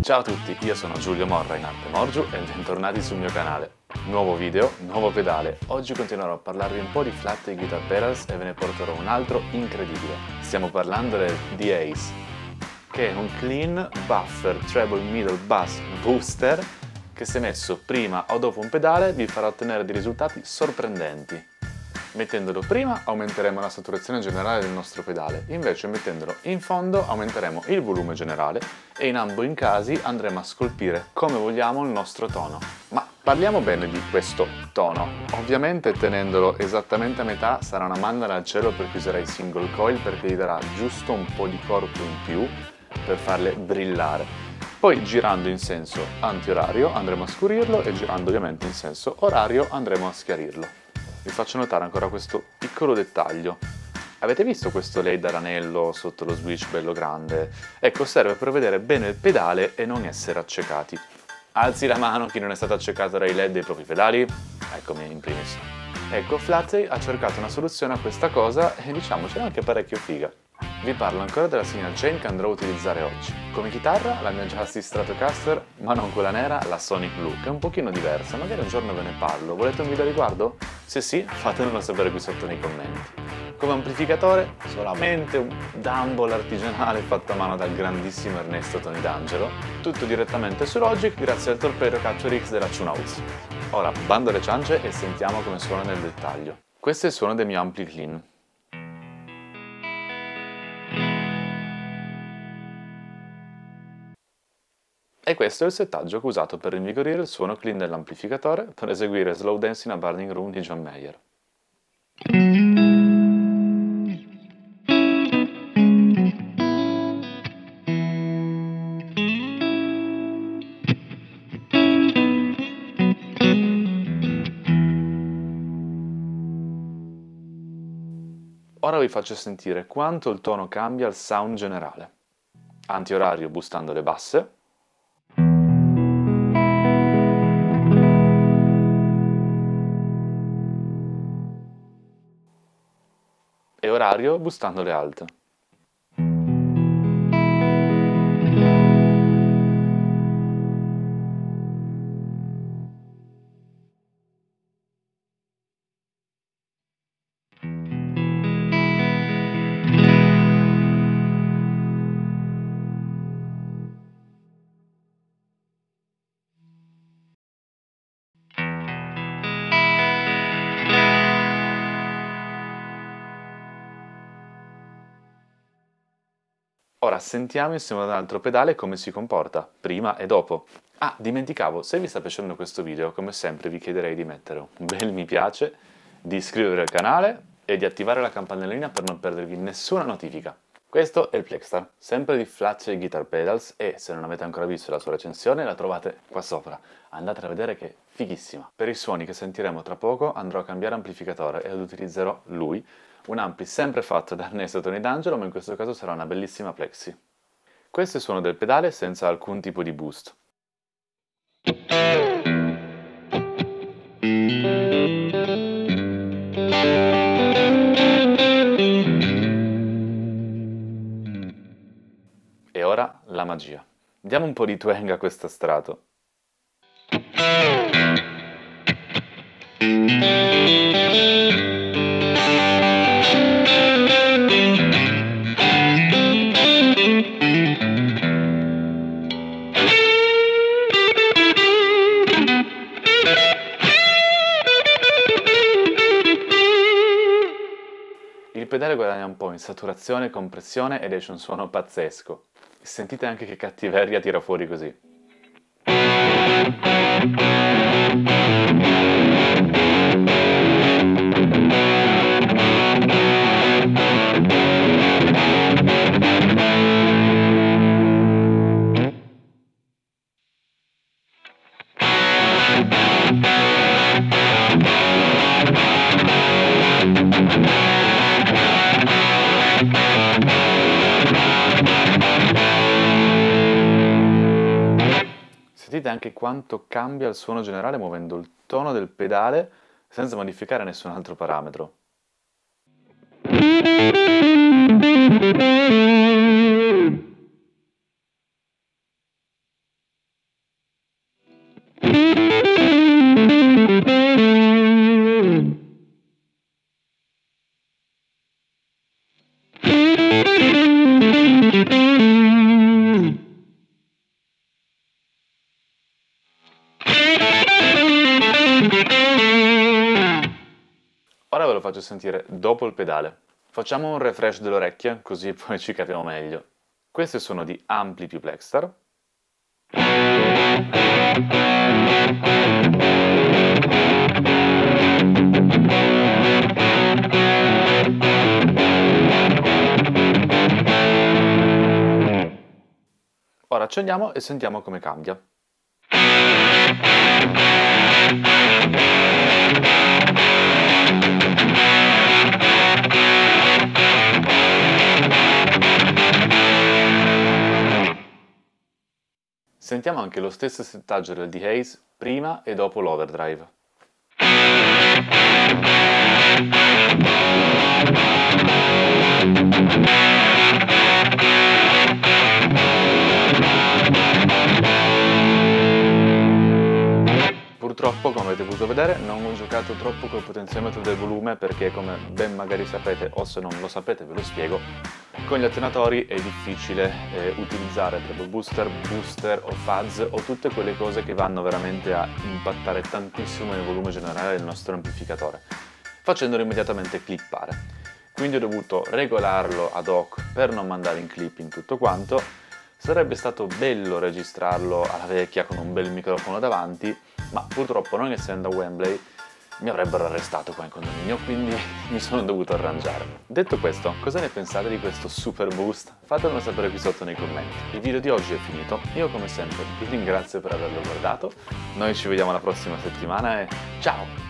Ciao a tutti, io sono Giulio Morra in arte Morgiu e bentornati sul mio canale. Nuovo video, nuovo pedale. Oggi continuerò a parlarvi un po' di flat e guitar pedals e ve ne porterò un altro incredibile. Stiamo parlando del The-Ace, che è un clean buffer treble middle bass booster che se messo prima o dopo un pedale vi farà ottenere dei risultati sorprendenti. Mettendolo prima aumenteremo la saturazione generale del nostro pedale, invece mettendolo in fondo aumenteremo il volume generale e in ambo i casi andremo a scolpire come vogliamo il nostro tono. Ma parliamo bene di questo tono. Ovviamente tenendolo esattamente a metà sarà una mandala al cielo per chi userà i single coil, perché gli darà giusto un po' di corpo in più per farle brillare. Poi girando in senso antiorario andremo a scurirlo e girando ovviamente in senso orario andremo a schiarirlo. Vi faccio notare ancora questo piccolo dettaglio. Avete visto questo LED ad anello sotto lo switch bello grande? Ecco, serve per vedere bene il pedale e non essere accecati. Alzi la mano chi non è stato accecato dai LED dei propri pedali? Eccomi in primis. Ecco, Flatley ha cercato una soluzione a questa cosa e diciamocela anche parecchio figa. Vi parlo ancora della signal chain che andrò a utilizzare oggi. Come chitarra la mia Justice Stratocaster, ma non quella nera, la Sonic Blue, che è un pochino diversa, magari un giorno ve ne parlo. Volete un video a riguardo? Se sì, fatemelo sapere qui sotto nei commenti. Come amplificatore, solamente un Dumble artigianale fatto a mano dal grandissimo Ernesto Toni D'Angelo, tutto direttamente su Logic grazie al torpedo Capture X della Tune-House. Ora, bando alle ciance e sentiamo come suona nel dettaglio. Questo è il suono del mio ampli clean. E questo è il settaggio che ho usato per rinvigorire il suono clean dell'amplificatore per eseguire Slow Dance in a Burning Room di John Mayer. Ora vi faccio sentire quanto il tono cambia il sound generale. Antiorario boostando le basse. E orario boostando le alte. Ora sentiamo insieme ad un altro pedale come si comporta, prima e dopo. Ah, dimenticavo, se vi sta piacendo questo video, come sempre vi chiederei di mettere un bel mi piace, di iscrivervi al canale e di attivare la campanellina per non perdervi nessuna notifica. Questo è il Plexstar, sempre di Flatley Guitar Pedals e se non avete ancora visto la sua recensione la trovate qua sopra. Andate a vedere che è fighissima. Per i suoni che sentiremo tra poco andrò a cambiare amplificatore ed utilizzerò lui, un ampli sempre fatto da Ernesto Toni D'Angelo, ma in questo caso sarà una bellissima Plexi. Questo è il suono del pedale senza alcun tipo di boost. E ora la magia. Diamo un po' di twang a questo strato. Il pedale guadagna un po' in saturazione e compressione ed esce un suono pazzesco. Sentite anche che cattiveria tira fuori così. Sentite anche quanto cambia il suono generale muovendo il tono del pedale senza modificare nessun altro parametro. ora ve lo faccio sentire dopo il pedale. Facciamo un refresh delle orecchie, così poi ci capiamo meglio. Queste sono di Ampli più Blackstar. Ora accendiamo e sentiamo come cambia. Sentiamo anche lo stesso settaggio del Dehaze prima e dopo l'overdrive. Purtroppo, come avete potuto vedere, non ho giocato troppo col potenziometro del volume perché, come ben magari sapete, o se non lo sapete ve lo spiego, con gli attenuatori è difficile utilizzare treble booster, booster o fuzz o tutte quelle cose che vanno veramente a impattare tantissimo nel volume generale del nostro amplificatore, facendolo immediatamente clippare. Quindi ho dovuto regolarlo ad hoc per non mandare in clipping tutto quanto. Sarebbe stato bello registrarlo alla vecchia con un bel microfono davanti, ma purtroppo, non essendo a Wembley, mi avrebbero arrestato qua in condominio, quindi mi sono dovuto arrangiare. Detto questo, cosa ne pensate di questo super boost? Fatemelo sapere qui sotto nei commenti. Il video di oggi è finito, io come sempre vi ringrazio per averlo guardato, noi ci vediamo la prossima settimana e ciao!